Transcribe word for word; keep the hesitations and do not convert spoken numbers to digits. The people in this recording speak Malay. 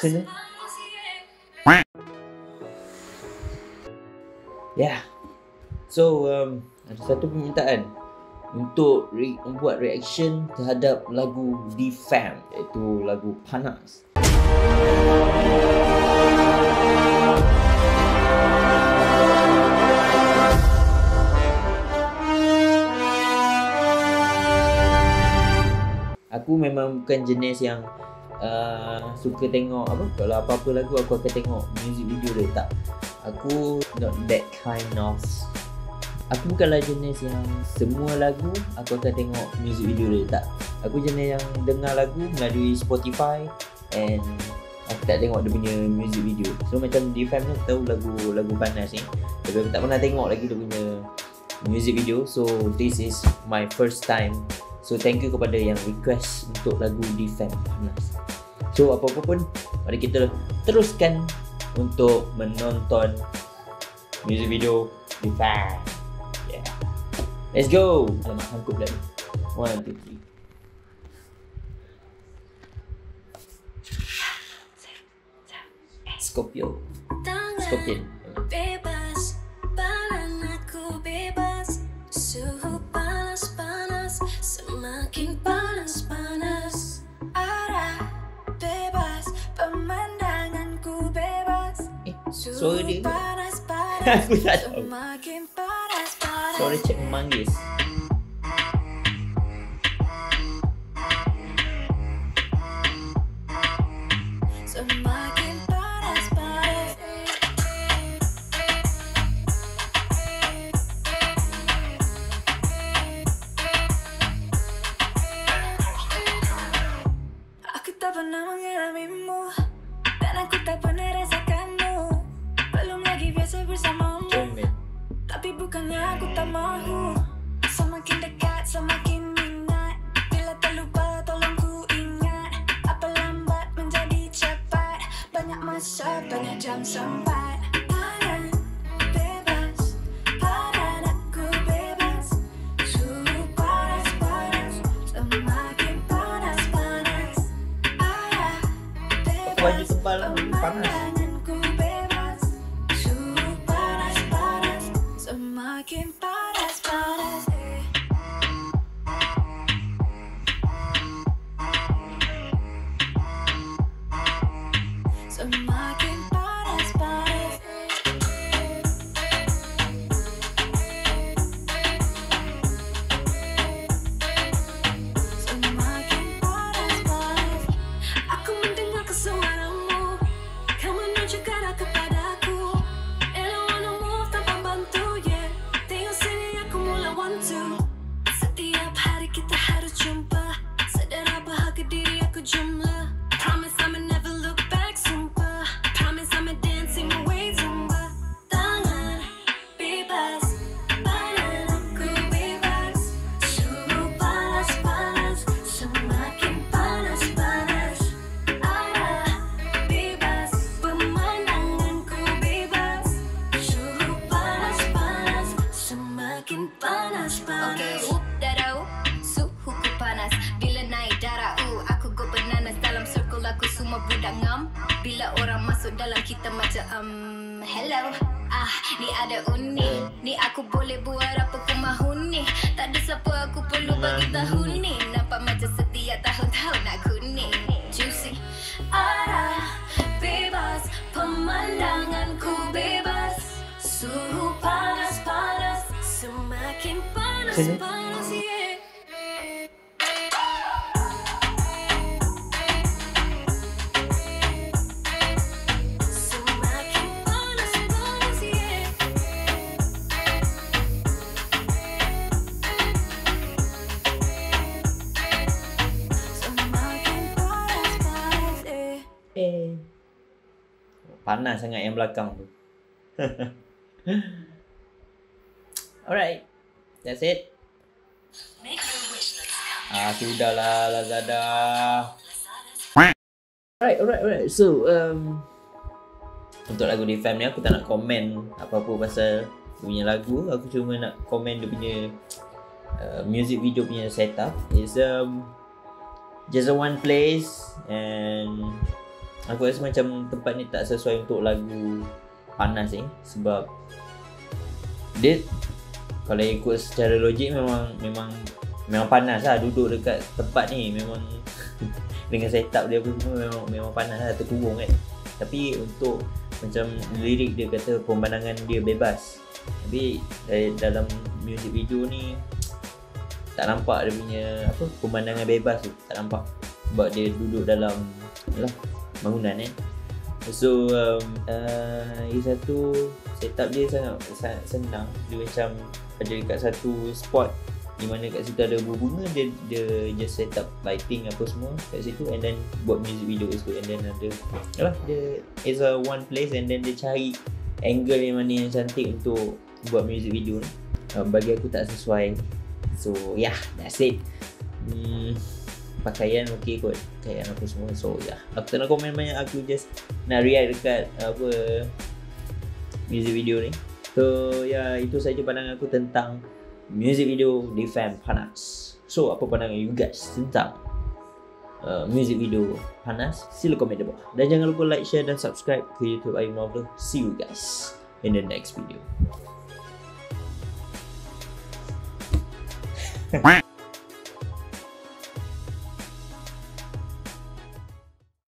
Kena. Yeah. So um, ada satu permintaan untuk re- membuat reaction terhadap lagu D-Fam, iaitu lagu Panas. Aku memang bukan jenis yang uh, suka tengok apa, kalau apa-apa lagu aku akan tengok music video dia, tak. Aku not that kind of, aku bukanlah jenis yang semua lagu aku akan tengok music video dia, tak. Aku jenis yang dengar lagu melalui Spotify and aku tak tengok dia punya music video. So macam D-Fam ni aku tahu lagu lagu Panas ni, tapi aku tak pernah tengok lagi dia punya music video. So this is my first time. So thank you kepada yang request untuk lagu D-Fam Panas. So apa-apa pun, mari kita teruskan untuk menonton music video D-Fam. Yeah. Let's go. Alamak, sangkut dah ni. One, two, three. Scorpio. Scorpion. Bebas, badan aku bebas. Suhu panas-panas, semakin panas-panas. Arah bebas, pemandanganku bebas. Eh, suara dia. Panas-panas, Aku tak tahu. semakin panas-panas. Suara Cik Manggis. Semakin panas-panas. Aku tak pernah mengalamimu, dan aku tak pernah rasakanmu. Belum lagi biasa bersamamu, Comel. tapi bukannya aku tak mahu. Semakin dekat, semakin minat. Bila terlupa, tolong ku ingat. Apa lambat menjadi cepat. Banyak masa, banyak jam sempat. Badan bebas, badan aku bebas. Suhu panas-panas, semakin panas-panas. Arah Aku baju bebas, tebal lah, panas. pemandanganku bebas. Suhu panas-panas, semakin panas-panas. Semakin panas-panas. Semakin panas-panas. Aku mendengar suaramu, kau menunjuk arah kepadaku. And I wanna move tanpa bantu, yeah. Tengok sini aku mula want to. Setiap hari kita harus jumpa. Sedara bahagia diri aku jumlah. Promise I'ma never look back, sumpah. Promise I'ma dance in my way, zumba. Tangan bebas, badan aku bebas. Suhu panas-panas, semakin panas-panas. Arah bebas, pemandanganku bebas. Suhu panas-panas, semakin panas-panas. Okay, up darah up, suhuku panas. Bila naik darah uh, aku go bananas. Dalam circle aku semua budak ngam. Bila orang masuk dalam kita macam um, hello. Ah, ni ada unik. Ni aku boleh buat apa ku mahu ni. Tak ada siapa aku perlu bagi tahu ni. Nampak macam setiap tahun-tahun aku ni juicy. Arah bebas, pemandanganku bebas. Suhu panas-panas, semakin panas-panas, yeah. Semakin panas-panas, yeah. Semakin panas-panas, yeah. Eh. Panas sangat yang belakang tu. Alright. That's it. Ah, sudahlah Lazada. Alright, alright, alright. So, um, untuk lagu D-Fam ni aku tak nak komen apa-apa pasal dia punya lagu. Aku cuma nak komen dia punya uh, music video punya setup. It's um, just a one place and Aku rasa macam tempat ni tak sesuai untuk lagu panas ni, sebab dia kalau ikut secara logik memang memang memang panas lah duduk dekat tempat ni, memang dengan setup dia pun semua memang memang panas lah, terkurung kan. Tapi untuk macam lirik dia kata pemandangan dia bebas, tapi dalam music video ni tak nampak dia punya apa pemandangan bebas tu, tak nampak, sebab dia duduk dalam yalah, bangunan eh. So um, uh, ini satu setup dia sangat, sangat senang. Dia macam ada dekat satu spot di mana kat situ ada bunga, dia dia just set up lighting apa semua kat situ, and then buat music video kat situ, and then ada yalah, dia is a one place, and then dia cari angle yang mana yang cantik untuk buat music video ni. Uh, bagi aku tak sesuai. So yeah, that's it. Hmm, pakaian okey kot, pakaian apa semua. So yeah, aku tak nak komen banyak, aku just nak react dekat apa music video ni. So ya, yeah, itu saja pandangan aku tentang music video Defend Panas. So apa pandangan you guys tentang uh, music video Panas? Sila komen di bawah, dan jangan lupa like, share dan subscribe ke YouTube Ayub Novel. See you guys in the next video.